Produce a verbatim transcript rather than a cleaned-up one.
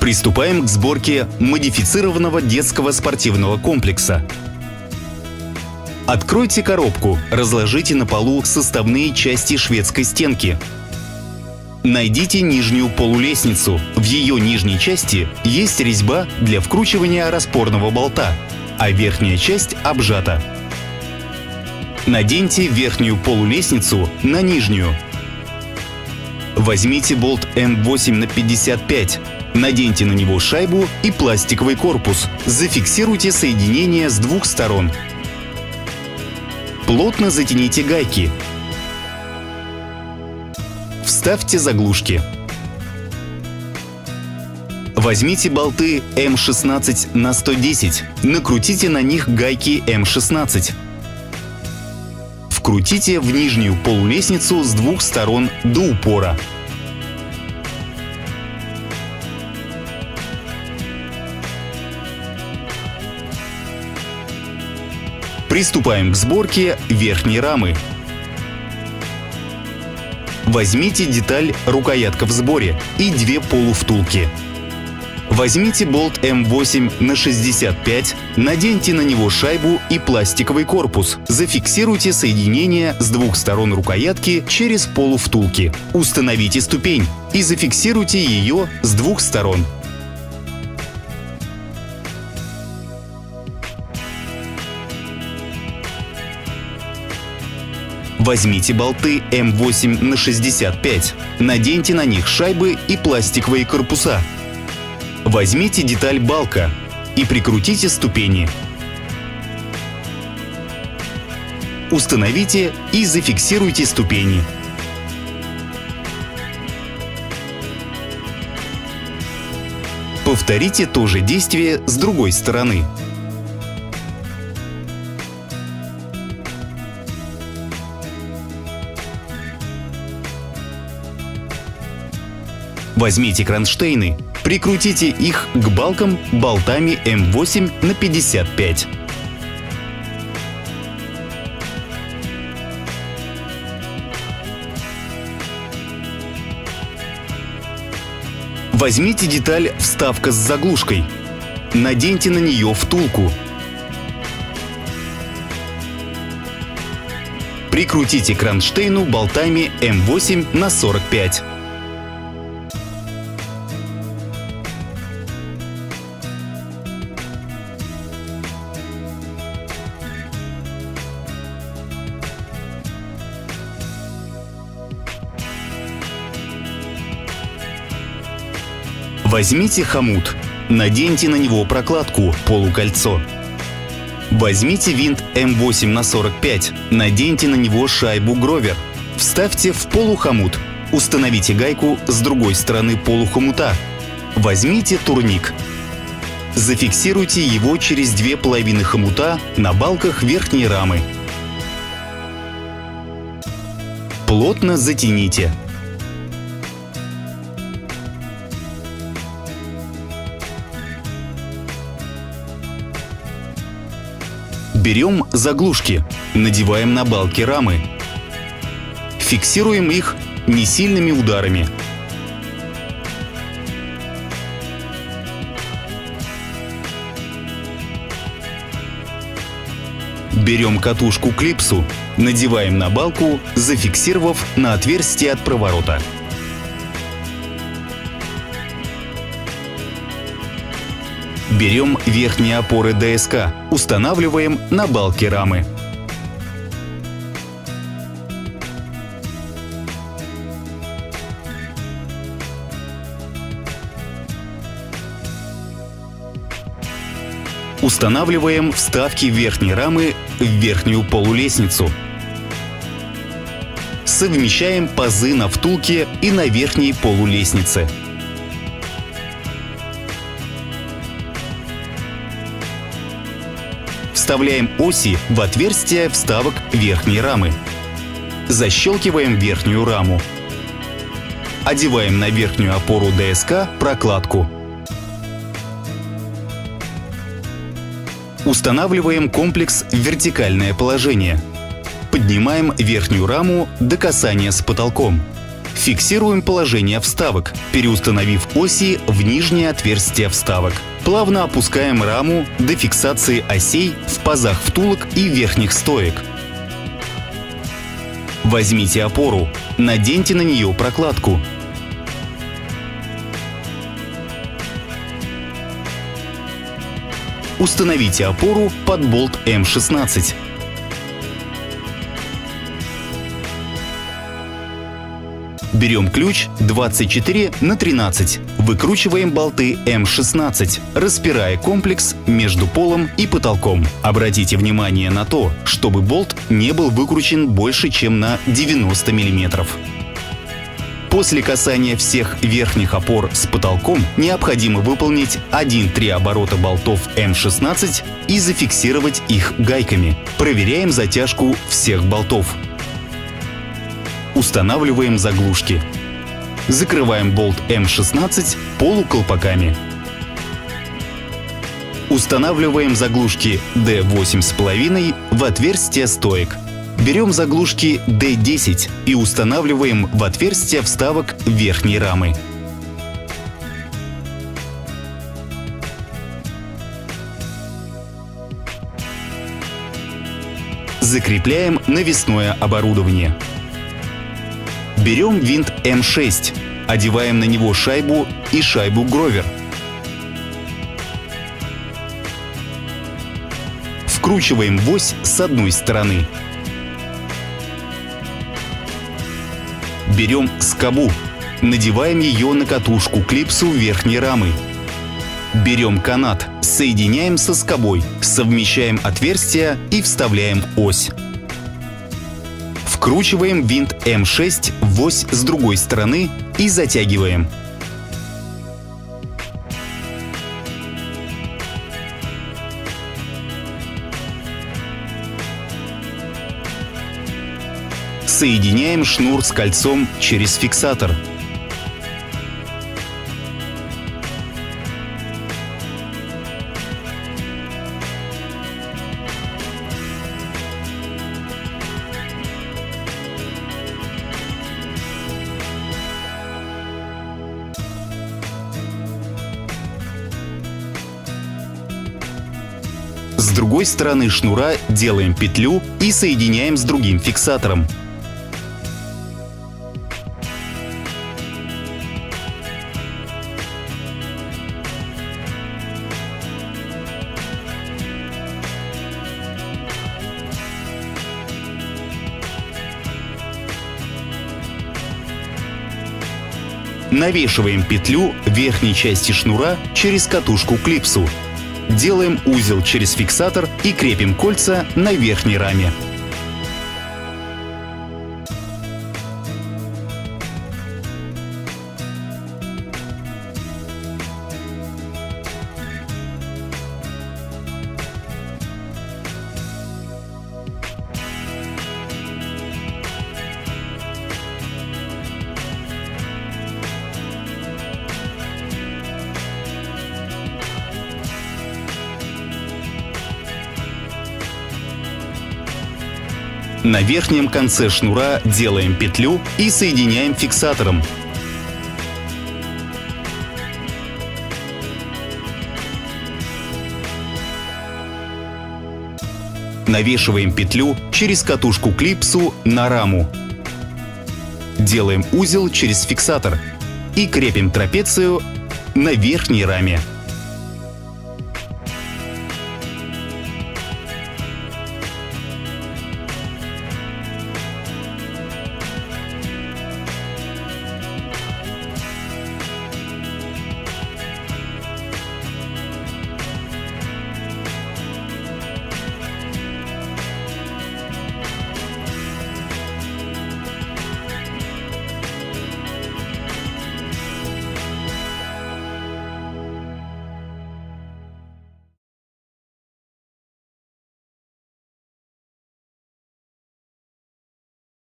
Приступаем к сборке модифицированного детского спортивного комплекса. Откройте коробку, разложите на полу составные части шведской стенки. Найдите нижнюю полулестницу. В ее нижней части есть резьба для вкручивания распорного болта, а верхняя часть обжата. Наденьте верхнюю полулестницу на нижнюю. Возьмите болт эм восемь на пятьдесят пять. Наденьте на него шайбу и пластиковый корпус. Зафиксируйте соединение с двух сторон. Плотно затяните гайки. Вставьте заглушки. Возьмите болты эм шестнадцать на сто десять. Накрутите на них гайки эм шестнадцать. Вкрутите в нижнюю полулестницу с двух сторон до упора. Приступаем к сборке верхней рамы. Возьмите деталь рукоятка в сборе и две полувтулки. Возьмите болт эм восемь на шестьдесят пять, наденьте на него шайбу и пластиковый корпус. Зафиксируйте соединение с двух сторон рукоятки через полувтулки. Установите ступень и зафиксируйте ее с двух сторон. Возьмите болты эм восемь на шестьдесят пять, наденьте на них шайбы и пластиковые корпуса. Возьмите деталь балка и прикрутите ступени. Установите и зафиксируйте ступени. Повторите то же действие с другой стороны. Возьмите кронштейны, прикрутите их к балкам болтами эм восемь на пятьдесят пять. Возьмите деталь вставка с заглушкой. Наденьте на нее втулку. Прикрутите к кронштейну болтами эм восемь на сорок пять. Возьмите хомут, наденьте на него прокладку полукольцо. Возьмите винт эм восемь на сорок пять, наденьте на него шайбу гровер. Вставьте в полухомут, установите гайку с другой стороны полухомута. Возьмите турник. Зафиксируйте его через две половины хомута на балках верхней рамы. Плотно затяните. Берем заглушки, надеваем на балки рамы. Фиксируем их несильными ударами. Берем катушку-клипсу, надеваем на балку, зафиксировав на отверстие от проворота. Берем верхние опоры дэ эс ка, устанавливаем на балки рамы. Устанавливаем вставки верхней рамы в верхнюю полулестницу. Совмещаем пазы на втулке и на верхней полулестнице. Вставляем оси в отверстия вставок верхней рамы. Защелкиваем верхнюю раму. Одеваем на верхнюю опору дэ эс ка прокладку. Устанавливаем комплекс в вертикальное положение. Поднимаем верхнюю раму до касания с потолком. Фиксируем положение вставок, переустановив оси в нижнее отверстие вставок. Плавно опускаем раму до фиксации осей в пазах втулок и верхних стоек. Возьмите опору, наденьте на нее прокладку. Установите опору под болт эм шестнадцать. Берем ключ двадцать четыре на тринадцать. Выкручиваем болты эм шестнадцать, распирая комплекс между полом и потолком. Обратите внимание на то, чтобы болт не был выкручен больше, чем на девяносто миллиметров. После касания всех верхних опор с потолком необходимо выполнить один-три оборота болтов эм шестнадцать и зафиксировать их гайками. Проверяем затяжку всех болтов. Устанавливаем заглушки. Закрываем болт эм шестнадцать полуколпаками. Устанавливаем заглушки дэ восемь с половиной в отверстие стоек. Берем заглушки дэ десять и устанавливаем в отверстие вставок верхней рамы. Закрепляем навесное оборудование. Берем винт эм шесть, одеваем на него шайбу и шайбу Гровер. Вкручиваем в ось с одной стороны. Берем скобу, надеваем ее на катушку клипсу верхней рамы. Берем канат, соединяем со скобой, совмещаем отверстия и вставляем ось. Вкручиваем винт эм шесть в ось с другой стороны и затягиваем. Соединяем шнур с кольцом через фиксатор. С другой стороны шнура делаем петлю и соединяем с другим фиксатором. Навешиваем петлю верхней части шнура через катушку клипсу. Делаем узел через фиксатор и крепим кольца на верхней раме. На верхнем конце шнура делаем петлю и соединяем фиксатором. Навешиваем петлю через катушку клипсу на раму. Делаем узел через фиксатор и крепим трапецию на верхней раме.